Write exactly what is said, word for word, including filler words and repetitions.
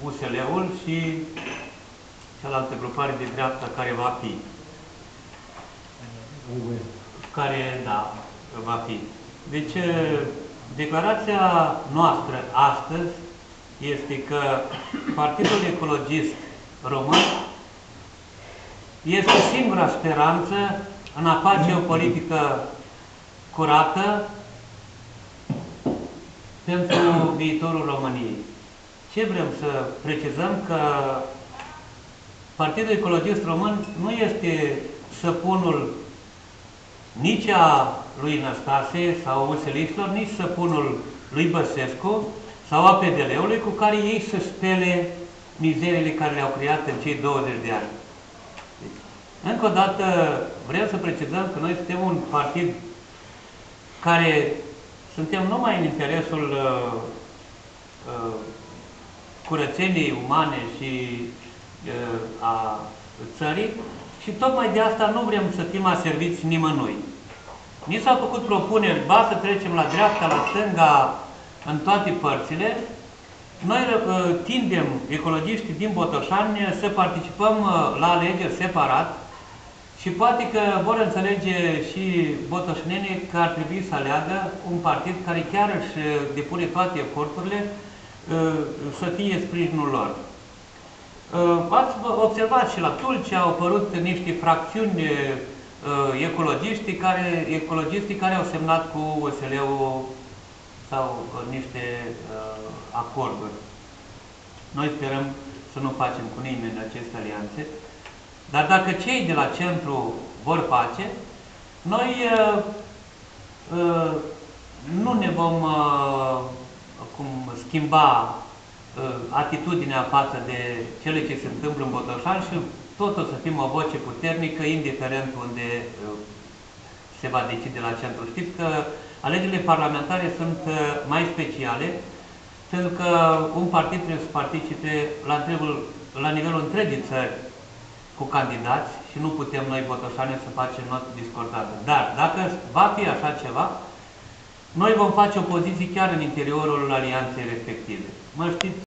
U S L-ul și cealaltă grupare de dreapta care va fi. Care, da, va fi. Deci, declarația noastră astăzi este că Partidul Ecologist Român este singura speranță în a face o politică curată pentru viitorul României. Ce vrem să precizăm? Că Partidul Ecologist Român nu este săpunul nici a lui Năstase sau U S L-istilor, nici săpunul lui Băsescu sau a P D L-ului cu care ei să spele mizeriile care le-au creat în cei douăzeci de ani. Deci, încă o dată vreau să precizăm că noi suntem un partid care suntem numai în interesul uh, uh, curățeniei umane și uh, a țării și tocmai de asta nu vrem să fim aserviți nimănui. Ni s-au făcut propuneri, ba să trecem la dreapta, la stânga, în toate părțile. Noi uh, tindem, ecologiștii din Botoșani, să participăm uh, la alegeri separat și poate că vor înțelege și botoșnenii că ar trebui să aleagă un partid care chiar își depune toate eforturile uh, să fie sprijinul lor. Uh, ați observat și la Tulcea au apărut niște fracțiuni uh, ecologiștii care, ecologistii care au semnat cu U S L-ul sau uh, niște uh, acorduri. Noi sperăm să nu facem cu nimeni aceste alianțe, dar dacă cei de la centru vor face, noi uh, uh, nu ne vom uh, cum, schimba uh, atitudinea față de cele ce se întâmplă în Botoșani și tot o să fim o voce puternică, indiferent unde uh, se va decide la centru. Știți că alegerile parlamentare sunt uh, mai speciale, pentru că un partid trebuie să participe la, întregul, la nivelul întregii țări cu candidați și nu putem noi, botoșani, să facem notă discordată. Dar dacă va fi așa ceva, noi vom face opoziții chiar în interiorul alianței respective. Mă știți